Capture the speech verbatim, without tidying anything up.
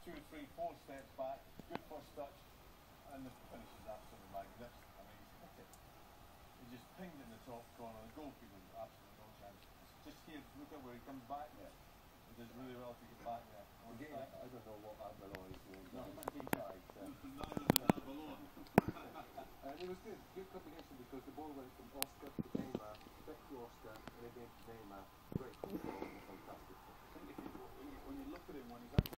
two, three, four steps back, good first touch, and the finish is absolutely magnificent. I mean, he's hit it. He just pinged in the top corner. The goalkeeper's absolutely no chance. Just here, look at where he comes back. Yeah. He does really well to get back there. Again, I, I don't know what Arbeloa is doing. No, He's been tight. neither did Arbeloa. And it was good, good combination because the ball